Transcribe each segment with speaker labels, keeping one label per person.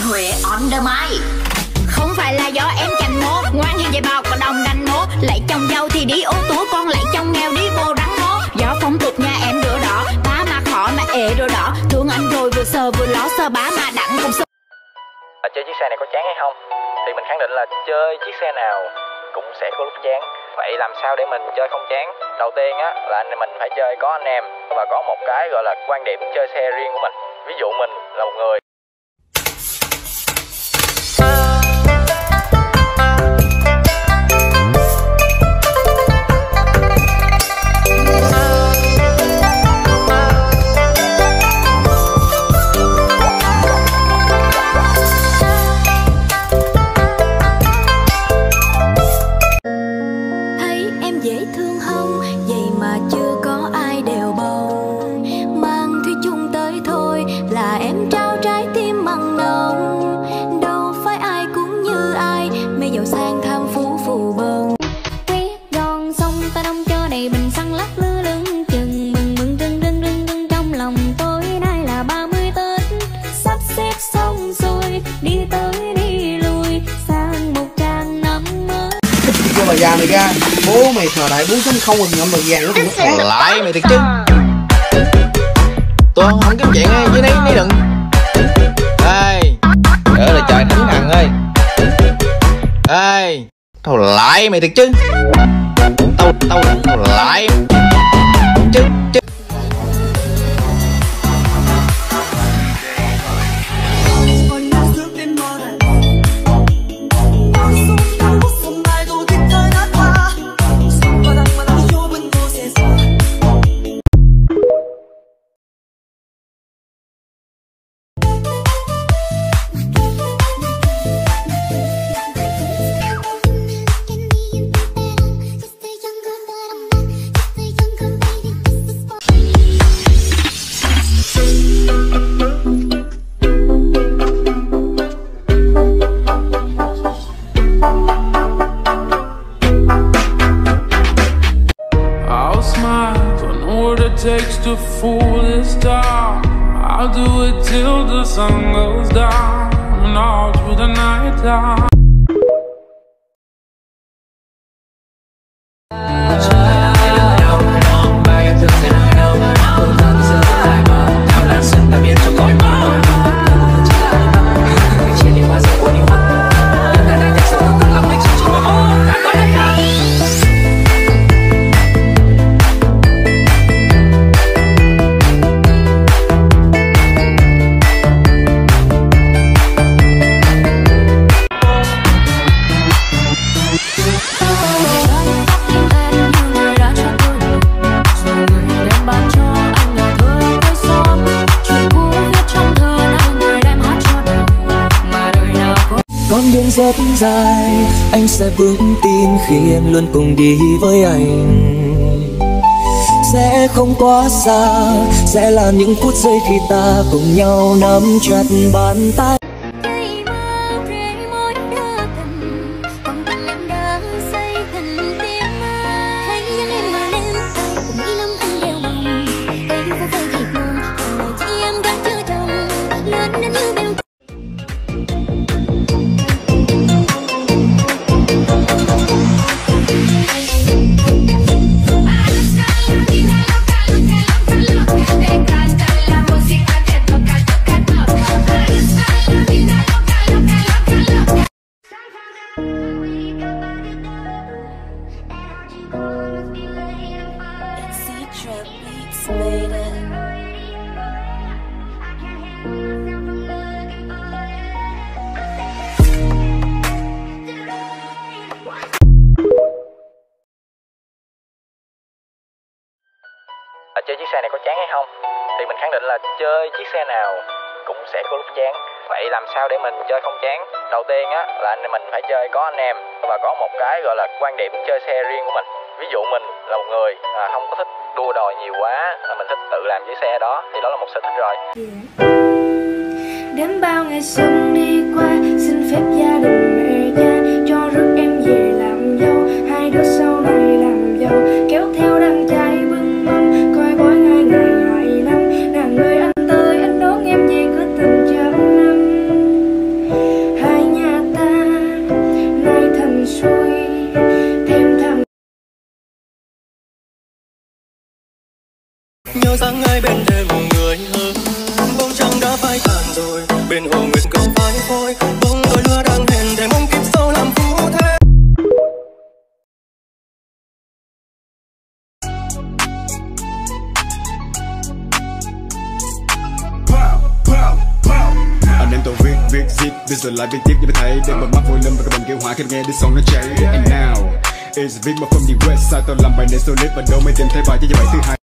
Speaker 1: Huệ on the mic.
Speaker 2: Không phải là do em chành mố, ngoan như vậy bao có đồng đành mố. Lấy chồng giàu thì đi ô tú, con lấy chồng nghèo đi vô rắn mố. Do phong tục nhà em đứa đó, ba mà khó mà ế đứa đó. Thương anh rồi vừa sờ vừa lo sờ bá mà đặng cũng sờ.
Speaker 3: Chơi chiếc xe này có chán hay không? Thì mình khẳng định là chơi chiếc xe nào cũng sẽ có lúc chán. Vậy làm sao để mình chơi không chán? Đầu tiên á là mình phải chơi có anh em và có một cái gọi là quan điểm chơi xe riêng của mình. Ví dụ mình là một người
Speaker 4: mày già mày ra, bố mày thời đại 4.0 rồi ngậm được vàng nó cũng còn
Speaker 3: lại mày thiệt chứ. Tôi không kiếm chuyện với ní đừng. Ê, đỡ là trời thánh thằng ơi. Ê, tao lại mày thiệt chứ. Tao lại chứ.
Speaker 5: Takes to fool this town. I'll do it till the sun goes down and all through the night time.
Speaker 6: Con đường rất dài, anh sẽ vững tin khi em luôn cùng đi với anh. Sẽ không quá xa, sẽ là những phút giây khi ta cùng nhau nắm chặt bàn tay.
Speaker 3: Chơi chiếc xe này có chán hay không? Thì mình khẳng định là chơi chiếc xe nào cũng sẽ có lúc chán. Vậy làm sao để mình chơi không chán? Đầu tiên á là mình phải chơi có anh em và có một cái gọi là quan điểm chơi xe riêng của mình. Ví dụ mình là một người không có thích đua đòi nhiều quá, mà mình thích tự làm chiếc xe đó, thì đó là một sở thích rồi.
Speaker 7: Đến bao ngày xuân đi qua, xin phép gia đình mẹ cha cho rước em về làm dâu. Hai đứa sau này làm giàu, kéo theo đàn trai bưng mâm, coi bói ngày ngày 25. Nàng ơi anh tới, anh đón em về cửa tình trăm năm.
Speaker 6: mơ sáng ai bên thêm một người hơn. Bóng trăng đã phai tàn rồi, bên hồ nguyệt cầu phai phôi. Bóng đôi lứa đang hẹn để mong kiếp sau làm phu thế.
Speaker 1: Anh em tôi viết zip, bây giờ lại viết tiếp cho mày thấy. Để bật mắt vui lên và các bạn kêu hỏa khi nghe đi song nó cháy. And now is viết mà from the west side. Tôi làm bài này solid và đâu mới tìm thấy bài cho bài thứ hai.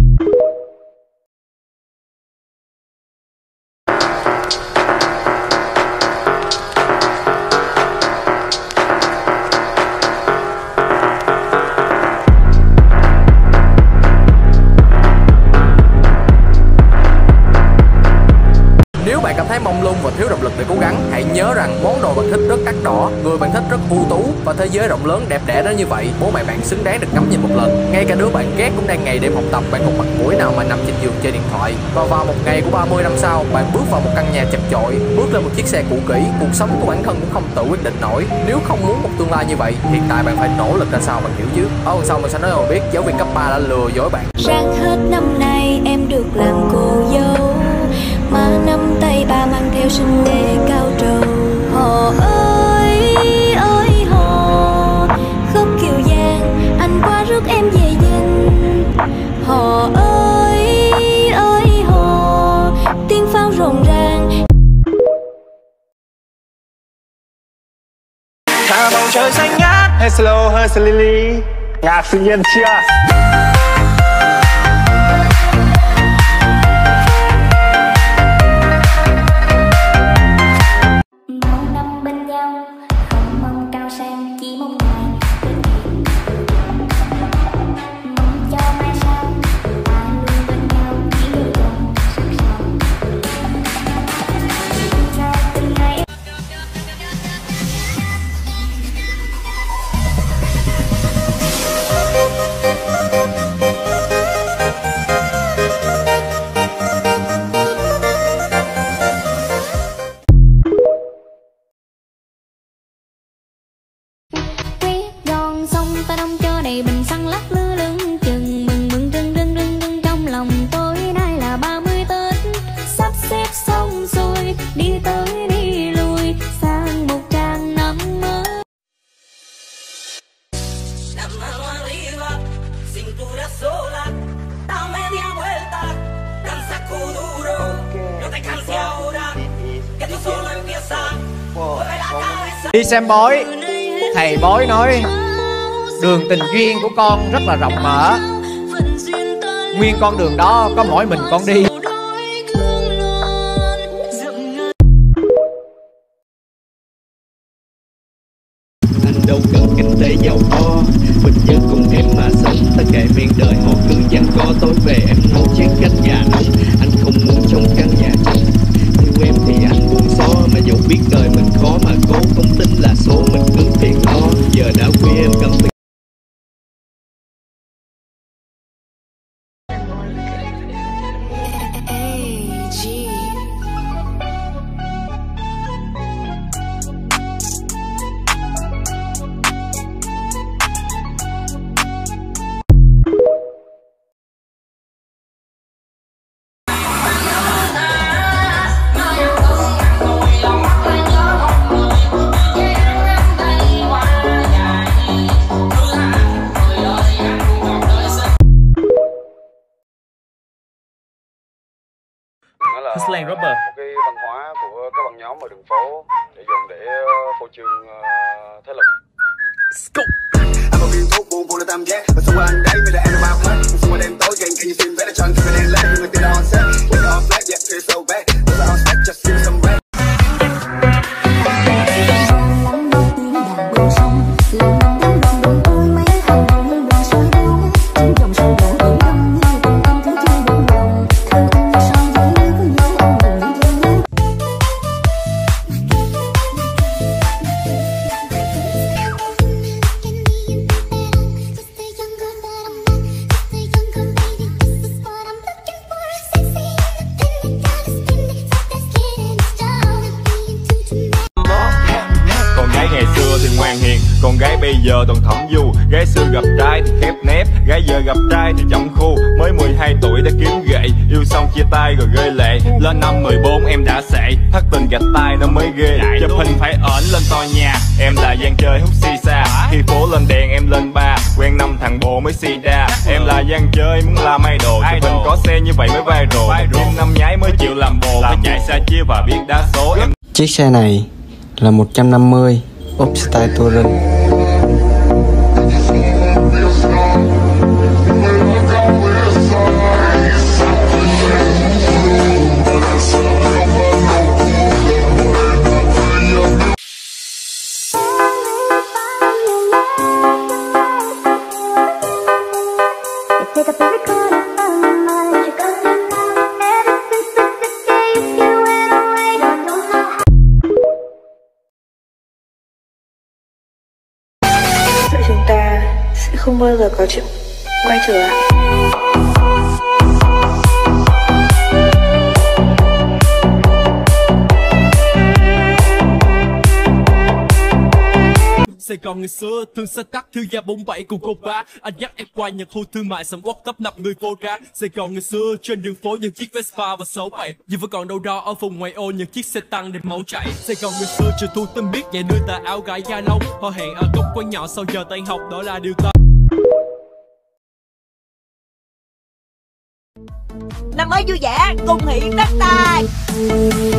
Speaker 3: Nếu bạn cảm thấy mông lung và thiếu động lực để cố gắng, hãy nhớ rằng món đồ bạn thích rất đắt đỏ, người bạn thích rất ưu tú và thế giới rộng lớn đẹp đẽ đến như vậy, bố mẹ bạn xứng đáng được ngắm nhìn một lần. Ngay cả đứa bạn ghét cũng đang ngày đêm học tập, bạn không mặt mũi nào mà nằm trên giường chơi điện thoại. Và vào một ngày của 30 năm sau, bạn bước vào một căn nhà chật chội, bước lên một chiếc xe cũ kỹ, cuộc sống của bản thân cũng không tự quyết định nổi. Nếu không muốn một tương lai như vậy, hiện tại bạn phải nỗ lực ra sao, bạn hiểu chứ? Sau mình sẽ nói cho bạn biết giáo viên cấp 3 đã lừa dối bạn.
Speaker 7: Sang hết năm nay em được làm cô dâu, má nắm tay ba mang theo sinh lễ cao trầu. Họ ơi ơi họ, khóc kiều giang anh qua rước em về dinh. Họ ơi ơi họ, tiếng pháo rộn ràng.
Speaker 6: Thả bầu trời xanh ngát, hey slow hey slowly. Ngạc sinh nhiên chưa?
Speaker 8: Đi xem bói, thầy bói nói đường tình duyên của con rất là rộng mở, nguyên con đường đó có mỗi mình con đi.
Speaker 9: Anh đâu cần kinh tế giàu có, bình dân cùng em mà sống. Tất cả miền đời họ cứ giằng co, tối về em nấu chén canh gà nóng. Anh không muốn trong căn nhà trống, yêu em thì anh buông xó. Mà dẫu biết đời mình khó mà cố, không tin là số mình cứ phiền lo. Giờ đã khuya em cầm tình.
Speaker 10: Hustling Rapper,
Speaker 11: một cái văn hóa của các băng nhóm ở đường phố để dùng để phô trương thế lực.
Speaker 10: Let's go.
Speaker 12: I'm a viên thuốc buồn buồn là tam giác và xung quanh đây mới là em bao hết. Xung quanh đêm tối gang can you see better chọn khi mình lên lên người tiền on set. We all black yeah feel so bad. Cause I on spec just feel some bad.
Speaker 13: bây giờ toàn thẩm du. Gái xưa gặp trai thì khép nép, gái giờ gặp trai thì trọng khu. Mới 12 tuổi đã kiếm gậy, yêu xong chia tay rồi rơi lệ. Lên năm 14 em đã sệ, thất tình gạch tay nó mới ghê. Chụp hình phải ẩn lên tòa nhà, em là gian chơi hút xì xa. Khi phố lên đèn em lên ba, quen 5 thằng bộ mới xì đa. Em là gian chơi muốn làm idol, chụp hình có xe như vậy mới viral. Thêm 5 nháy mới chịu làm bồ, phải chạy xa chia và biết đá số em.
Speaker 14: Chiếc xe này là 150 ốp style touring.
Speaker 7: Chúng ta sẽ không bao giờ có chuyện quay trở lại.
Speaker 10: Sài Gòn ngày xưa thương xe tắc thư gia 47 cùng cô bá. Anh dắt em qua nhà khu thương mại sầm uất tấp nập người vô ra. Sài Gòn ngày xưa trên đường phố những chiếc Vespa và 67, nhưng vẫn còn đâu đó ở vùng ngoại ô những chiếc xe tăng để máu chảy. Sài Gòn ngày xưa chưa thu tâm biết nhẹ đưa tà áo gái da lông. Họ hẹn ở góc quán nhỏ sau giờ tan học, đó là điều ta.
Speaker 15: Năm mới vui vẻ cùng hỷ đất tài.